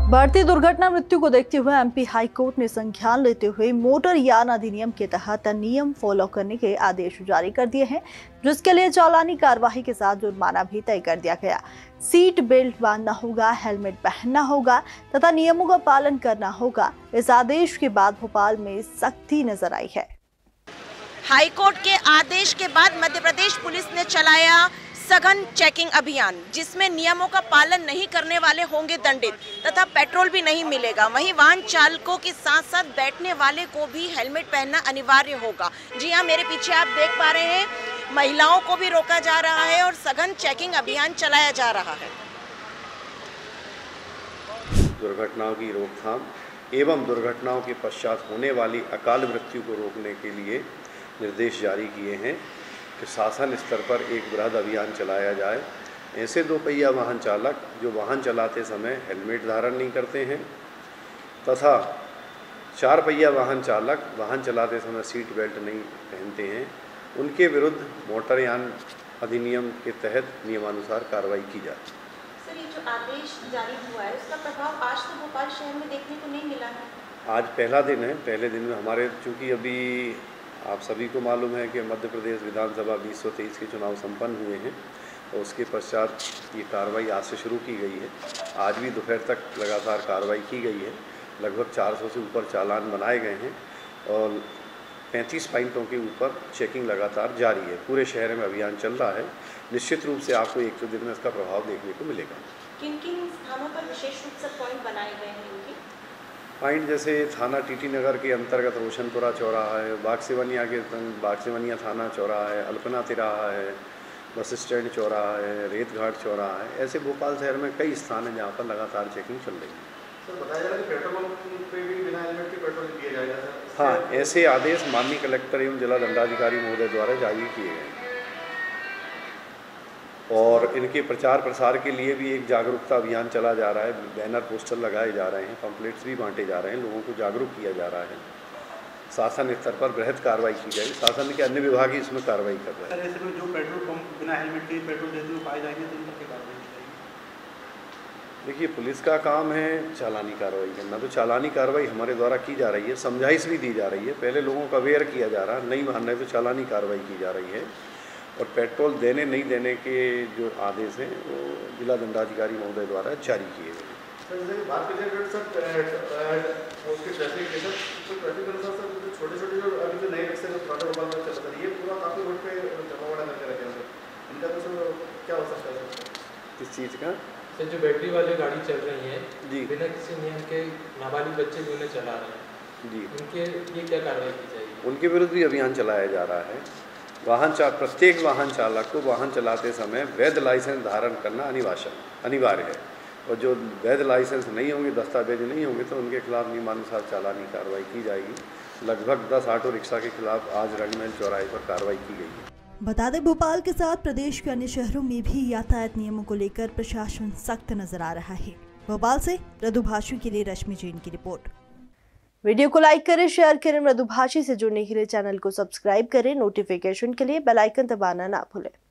बढ़ती दुर्घटना मृत्यु को देखते हुए एमपी हाई कोर्ट ने संज्ञान लेते हुए मोटर यान अधिनियम के तहत नियम फॉलो करने के आदेश जारी कर दिए हैं, जिसके लिए चालानी कार्यवाही के साथ जुर्माना भी तय कर दिया गया। सीट बेल्ट बांधना होगा, हेलमेट पहनना होगा तथा नियमों का पालन करना होगा। इस आदेश के बाद भोपाल में सख्ती नजर आई है। हाईकोर्ट के आदेश के बाद मध्य प्रदेश पुलिस ने चलाया सघन चेकिंग अभियान, जिसमें नियमों का पालन नहीं करने वाले होंगे दंडित तथा पेट्रोल भी नहीं मिलेगा। वहीं वाहन चालकों के साथ साथ बैठने वाले को भी हेलमेट पहनना अनिवार्य होगा। जी हाँ, मेरे पीछे आप देख पा रहे हैं, महिलाओं को भी रोका जा रहा है और सघन चेकिंग अभियान चलाया जा रहा है। दुर्घटनाओं की रोकथाम एवं दुर्घटनाओं के पश्चात होने वाली अकाल मृत्यु को रोकने के लिए निर्देश जारी किए हैं कि शासन स्तर पर एक बृहद अभियान चलाया जाए। ऐसे दो पहिया वाहन चालक जो वाहन चलाते समय हेलमेट धारण नहीं करते हैं तथा चार पहिया वाहन चालक वाहन चलाते समय सीट बेल्ट नहीं पहनते हैं, उनके विरुद्ध मोटर यान अधिनियम के तहत नियमानुसार कार्रवाई की जाए। सर, ये जो आदेश जारी हुआ है उसका प्रभाव आज तो भोपाल शहर में देखने को नहीं मिला है। आज पहला दिन है। पहले दिन में हमारे चूँकि अभी आप सभी को मालूम है कि मध्य प्रदेश विधानसभा 2023 के चुनाव संपन्न हुए हैं और उसके पश्चात ये कार्रवाई आज से शुरू की गई है। आज भी दोपहर तक लगातार कार्रवाई की गई है। लगभग 400 से ऊपर चालान बनाए गए हैं और 35 पॉइंटों के ऊपर चेकिंग लगातार जारी है। पूरे शहर में अभियान चल रहा है। निश्चित रूप से आपको एक दो दिन में इसका प्रभाव देखने को मिलेगा। किन किन स्थानों पर विशेष रूप से पॉइंट बनाए गए हैं? पॉइंट जैसे थाना टीटी नगर के अंतर्गत रोशनपुरा चौराहा है, बागसिवनिया थाना चौराहा है, अल्पना तिराहा है, बस स्टैंड चौराहा है, रेत घाट चौराहा है। ऐसे भोपाल शहर में कई स्थान हैं जहाँ पर लगातार चेकिंग चल रही है। सर, बताया जा रहा है कि पेट्रोल पंप पे भी बिना हेलमेट के पेट्रोल दिया जाएगा। हाँ, ऐसे आदेश माननीय कलेक्टर एवं जिला दंडाधिकारी महोदय द्वारा जारी किए गए हैं और इनके प्रचार प्रसार के लिए भी एक जागरूकता अभियान चला जा रहा है। बैनर पोस्टर लगाए जा रहे हैं, पम्पलेट्स भी बांटे जा रहे हैं, लोगों को जागरूक किया जा रहा है। शासन स्तर पर बृहद कार्रवाई की जाएगी। शासन के अन्य विभाग ही इसमें कार्रवाई कर रहे हैं। सर, ऐसे में जो पेट्रोल पंप बिना हेलमेट के पेट्रोल देते हुए पाए जाएंगे तो उन पर क्या कार्रवाई की जाएगी? देखिए, पुलिस का काम है चालानी कार्रवाई करना, तो चालानी कार्रवाई हमारे द्वारा की जा रही है। समझाइश भी दी जा रही है। पहले लोगों को अवेयर किया जा रहा है, नहीं मान रहे तो चालानी कार्रवाई की जा रही है। और पेट्रोल देने नहीं देने के जो आदेश हैं वो जिला दंडाधिकारी महोदय द्वारा जारी किए गए हैं। सर, जैसे बात करें उसके ट्रैफिक के सर छोटे-छोटे जो अभी जो नए रिक्शे जो पुराने भोपाल में चलता है, ये पूरा काफ़ी रोड पे जमा वड़ा करके रखे हैं सर। इनका तो सर क्या हो सकता है? किस चीज़ का? सर, जो बैटरी वाली गाड़ी चल रही है जी, बिना किसी नियम के नाबालिग बच्चे भी उन्हें चला रहे हैं जी, उनके लिए क्या कार्रवाई की जाएगी? उनके विरुद्ध भी अभियान चलाया जा रहा है। प्रत्येक वाहन चालक को वाहन चलाते समय वैध लाइसेंस धारण करना अनिवार्य है और जो वैध लाइसेंस नहीं होंगे, दस्तावेज नहीं होंगे, तो उनके खिलाफ नियमानुसार चालानी कार्रवाई की जाएगी। लगभग 10 ऑटो रिक्शा के खिलाफ आज रंगमहल चौराहे पर कार्रवाई की गई है। बता दें, भोपाल के साथ प्रदेश के अन्य शहरों में भी यातायात नियमों को लेकर प्रशासन सख्त नजर आ रहा है। भोपाल से मृदुभाषी के लिए रश्मि जैन की रिपोर्ट। वीडियो को लाइक करें, शेयर करें। मृदुभाषी से जुड़ने के लिए चैनल को सब्सक्राइब करें। नोटिफिकेशन के लिए बेल आइकन दबाना ना भूलें।